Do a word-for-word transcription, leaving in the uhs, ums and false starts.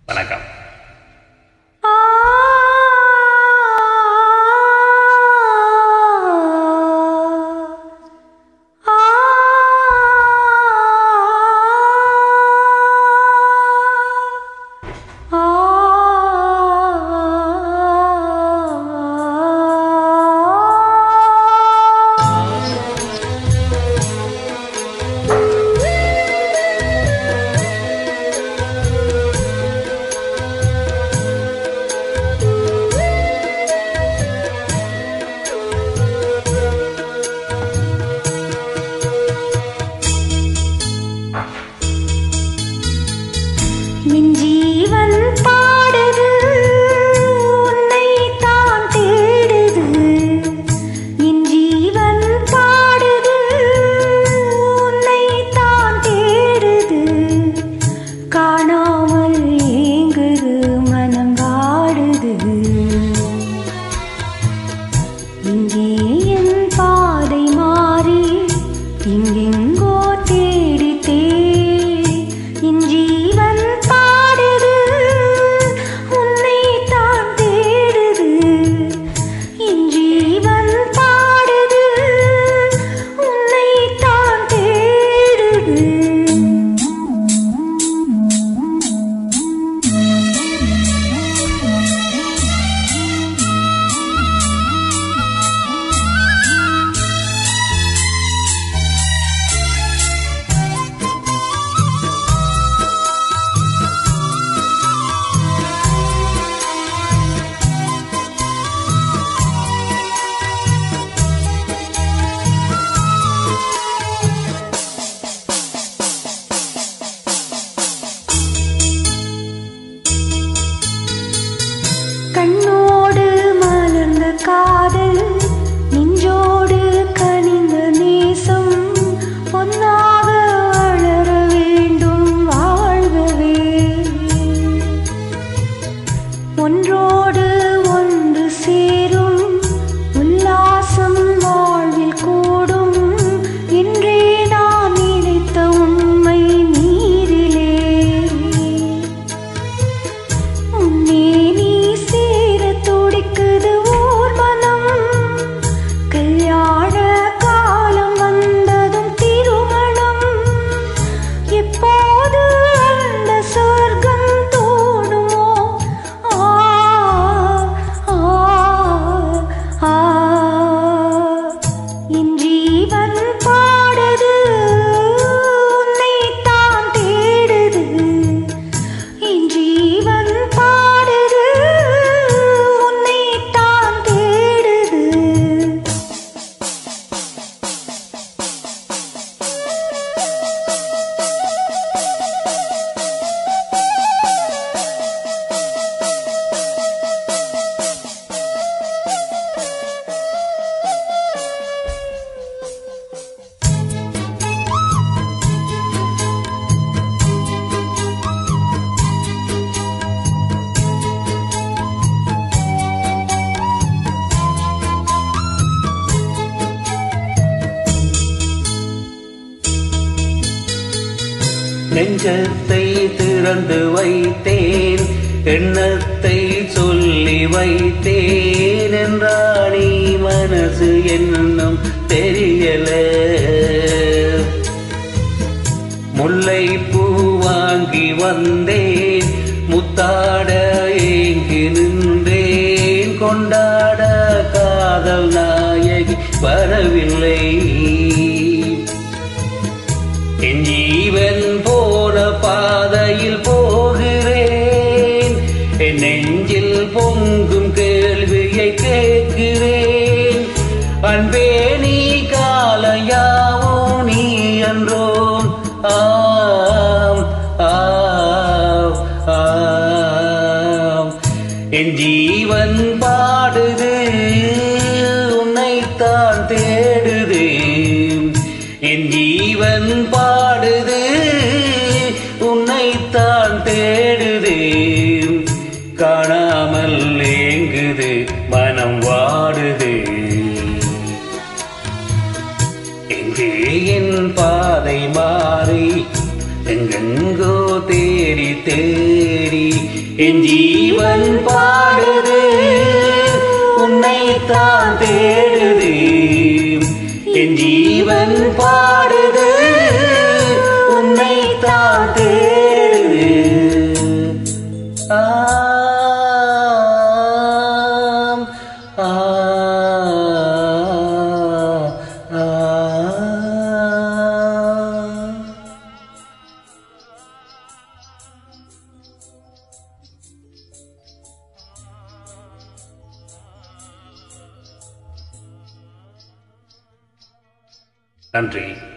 வணக்கம். என் ஜீவன் பாடுது உன்னை தான் தேடுது. என் ஜீவன் பாடுது உன்னை தான் தேடுது. காணாமல் ஏங்குது மனம் வாடுது. இங்கே என் பாதை மாறி எங்கெங்கோ தேடி தேடி என் ஜீவன் பாடுது உன்னை தான் தேடுது. என் ஜீவன் பாடுது உன்னை தான் தேடுது. கண்ணோடு மலர்ந்த காதல் நெஞ்சோடு கனிந்த நேசம் பொன்னாக வளர வேண்டும் வாழ்கவே. ஒன்றோடு ஒன்று சேரும் உல்லாசம் வாழ்வில் கூடும் என்றே நான் நினைத்த உண்மை நீரிலே. உன்னே நீ சேர துடிக்குது ஓர் மனம். கல்யாண காலம் வந்ததும் திருமணம். எப்போது அந்த சொர்க்கம் தோணுமோ? ஆ ஆ ஆ என் ஜீவன் பாடுது உன்னை தான் தேடுது. என் ஜீவன் பாடுது உன்னை தான் தேடுது. நெஞ்சத்தை திறந்து வைத்தேன், எண்ணத்தை சொல்லி வைத்தேன் என்றாணி மனசு என்னும் தெரியல. முல்லை பூ வாங்கி வந்தேன், முத்தாட ஏங்கி நின்றேன். கொண்டாட காதல் நாயகி வரவில்லை. என் ஜீவன் போன பாதையில் போகிறேன். என் நெஞ்சில் பொங்கும் கேள்வியை கேட்கிறேன். அன்பே நீ காலையாவோ நீ என்றோம். ஆம் ஆம் ஆம் என் ஜீவன் பாடுது உன்னைத்தான் தேடுது. என் ஜீவன் பாடுது உன்னைத்தான் தேடுது. காணாமல் ஏங்குது மனம் வாடுது. எங்கே என் பாதை மாறி எங்கெங்கோ தேடி தேடி என் ஜீவன் பாடுது உன்னைத்தான் தேடுது என் ஜீவன் பாடுது உன்னைத்தான் தேடுது ஆம் ஆ நன்றி.